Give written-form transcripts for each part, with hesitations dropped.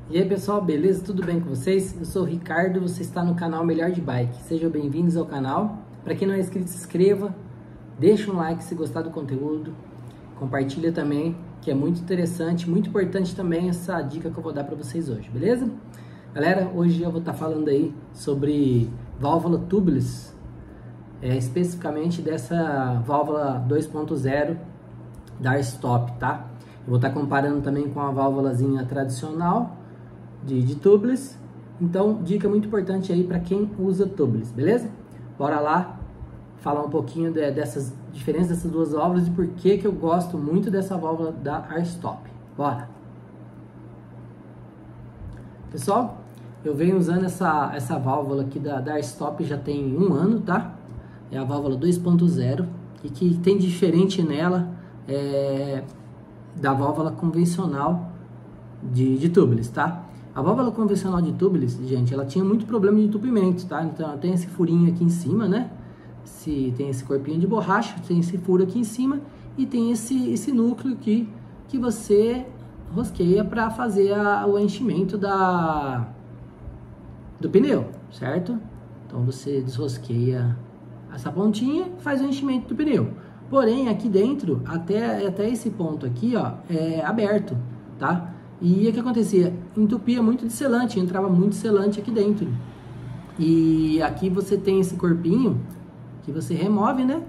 E aí pessoal, beleza? Tudo bem com vocês? Eu sou o Ricardo, você está no canal Melhor de Bike. Sejam bem-vindos ao canal. Para quem não é inscrito, se inscreva, deixa um like se gostar do conteúdo, compartilha também, que é muito interessante, muito importante também essa dica que eu vou dar para vocês hoje, beleza? Galera, hoje eu vou estar falando aí sobre válvula tubeless, especificamente dessa válvula 2.0 da R-Stop, tá? Eu vou estar comparando também com a válvulazinha tradicional de tubeless. Então, dica muito importante aí para quem usa tubeless, beleza? Bora lá falar um pouquinho dessas diferenças dessas duas válvulas e por que eu gosto muito dessa válvula da R-Stop. Bora! Pessoal, eu venho usando essa válvula aqui da R-Stop já tem um ano, tá? É a válvula 2.0 e que tem diferente nela da válvula convencional de tubeless, tá? A válvula convencional de tubeless, gente, ela tinha muito problema de entupimento, tá? Então ela tem esse furinho aqui em cima, né? Tem esse corpinho de borracha, tem esse furo aqui em cima e tem esse núcleo aqui que você rosqueia para fazer o enchimento do pneu, certo? Então você desrosqueia essa pontinha e faz o enchimento do pneu. Porém, aqui dentro, até esse ponto aqui, ó, é aberto, tá? E o que acontecia? Entupia muito de selante, entrava muito selante aqui dentro. E aqui você tem esse corpinho que você remove, né?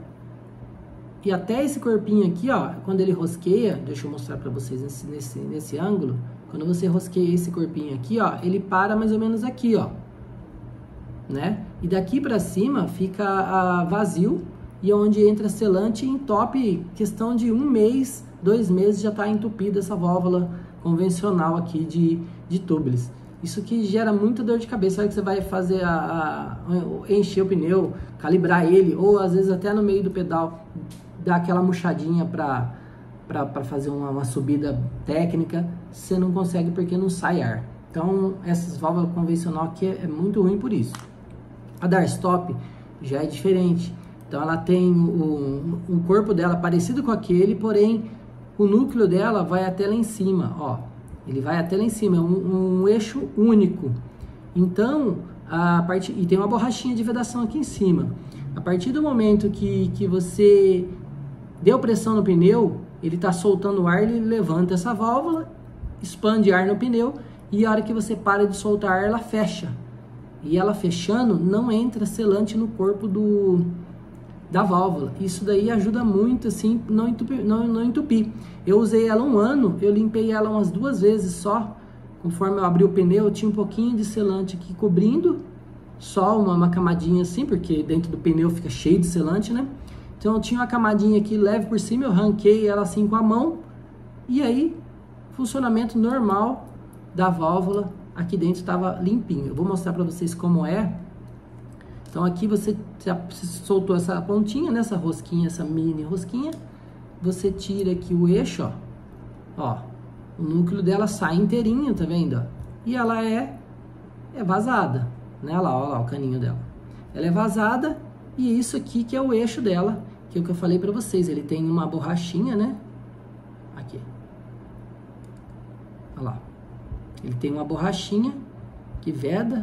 E até esse corpinho aqui, ó, quando ele rosqueia, deixa eu mostrar pra vocês nesse ângulo. Quando você rosqueia esse corpinho aqui, ó, ele para mais ou menos aqui, ó, né? E daqui pra cima fica vazio. E onde entra selante e entope, questão de 1 mês, 2 meses já está entupida essa válvula convencional aqui de tubeless. Isso que gera muita dor de cabeça. Olha que você vai fazer encher o pneu, calibrar ele, ou às vezes até no meio do pedal, dar aquela murchadinha para fazer uma subida técnica, você não consegue porque não sai ar. Então essas válvulas convencional aqui é muito ruim por isso. A da R-Stop já é diferente. Então ela tem um corpo dela parecido com aquele, porém o núcleo dela vai até lá em cima, ó. Ele vai até lá em cima, é um eixo único. Então, e tem uma borrachinha de vedação aqui em cima. A partir do momento que você deu pressão no pneu, ele está soltando ar, ele levanta essa válvula, expande ar no pneu e a hora que você para de soltar ar, ela fecha. E ela fechando, não entra selante no corpo da válvula. Isso daí ajuda muito, assim, não entupir. Eu usei ela 1 ano, eu limpei ela umas 2 vezes só. Conforme eu abri o pneu, eu tinha um pouquinho de selante aqui cobrindo, só uma camadinha assim, porque dentro do pneu fica cheio de selante, né? Então eu tinha uma camadinha aqui leve por cima, eu ranquei ela assim com a mão, e aí, funcionamento normal da válvula, aqui dentro estava limpinho. Eu vou mostrar para vocês como é. Então aqui você soltou essa pontinha, né, essa rosquinha, essa mini rosquinha, você tira aqui o eixo, ó, o núcleo dela sai inteirinho, tá vendo? E ela é vazada, né, olha lá o caninho dela. Ela é vazada e isso aqui que é o eixo dela, que é o que eu falei pra vocês, ele tem uma borrachinha, né, aqui, olha lá, ele tem uma borrachinha que veda.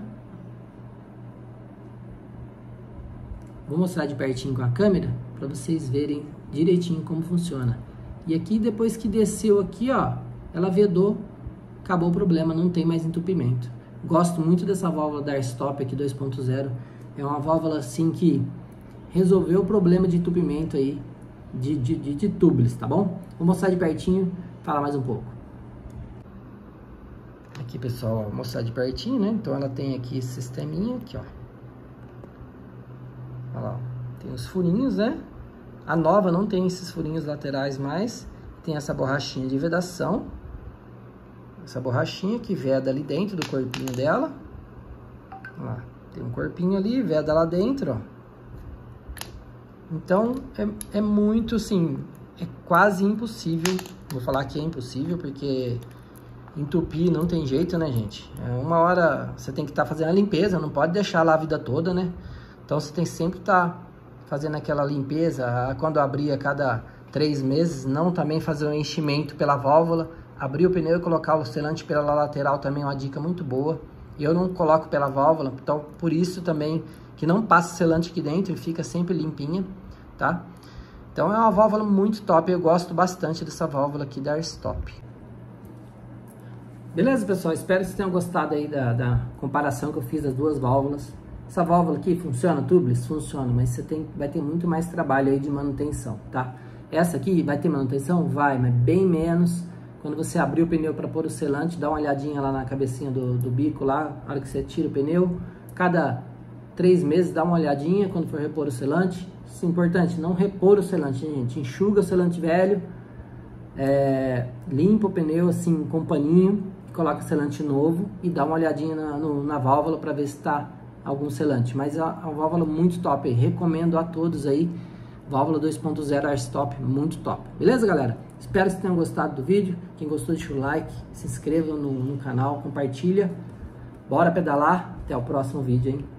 Vou mostrar de pertinho com a câmera para vocês verem direitinho como funciona. E aqui depois que desceu aqui, ó, ela vedou, acabou o problema, não tem mais entupimento. Gosto muito dessa válvula da R-Stop aqui 2.0. É uma válvula assim que resolveu o problema de entupimento aí de tubeless, tá bom? Vou mostrar de pertinho, falar mais um pouco. Aqui, pessoal, vou mostrar de pertinho, né? Então ela tem aqui esse sisteminha aqui, ó. Olha lá, tem os furinhos, né? A nova não tem esses furinhos laterais mais. Tem essa borrachinha de vedação. Essa borrachinha que veda ali dentro do corpinho dela. Olha lá, tem um corpinho ali, veda lá dentro, ó. Então, é muito, assim, é quase impossível. Vou falar que é impossível, porque entupir não tem jeito, né, gente? Uma hora você tem que estar fazendo a limpeza, não pode deixar lá a vida toda, né? Então você tem que sempre estar fazendo aquela limpeza, quando abrir a cada 3 meses, não também fazer o enchimento pela válvula, abrir o pneu e colocar o selante pela lateral também é uma dica muito boa. Eu não coloco pela válvula, então por isso também que não passa selante aqui dentro e fica sempre limpinha, tá? Então é uma válvula muito top, eu gosto bastante dessa válvula aqui da Airstop. Beleza, pessoal? Espero que vocês tenham gostado aí da comparação que eu fiz das duas válvulas. Essa válvula aqui funciona, tubeless? Funciona, mas você vai ter muito mais trabalho aí de manutenção, tá? Essa aqui vai ter manutenção? Vai, mas bem menos. Quando você abrir o pneu para pôr o selante, dá uma olhadinha lá na cabecinha do bico lá, na hora que você tira o pneu. Cada 3 meses dá uma olhadinha quando for repor o selante. Isso é importante, não repor o selante, gente. Enxuga o selante velho, limpa o pneu assim com um paninho, coloca o selante novo e dá uma olhadinha na válvula para ver se está algum selante. Mas é uma válvula muito top, recomendo a todos aí. Válvula 2.0 Airstop, muito top. Beleza, galera? Espero que vocês tenham gostado do vídeo. Quem gostou, deixa o like, se inscreva no canal, compartilha. Bora pedalar. Até o próximo vídeo, hein?